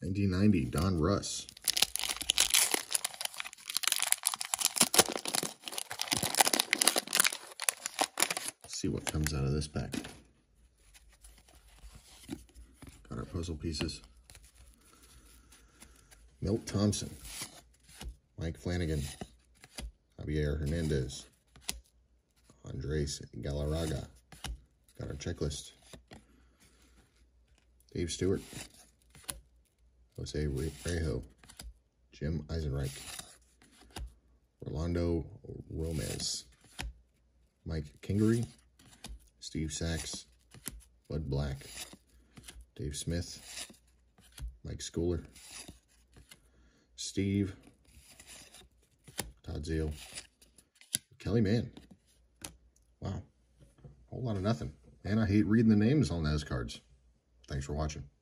1990, Donruss. Let's see what comes out of this pack. Got our puzzle pieces. Milt Thompson, Mike Flanagan, Javier Hernandez, Andres Galarraga. Got our checklist. Dave Stewart, Jose Rejo, Jim Eisenreich, Rolando Romez, Mike Kingery, Steve Sachs, Bud Black, Dave Smith, Mike Schooler, Steve, Todd Zeal, Kelly Mann. Wow, whole lot of nothing. And I hate reading the names on those cards. Thanks for watching.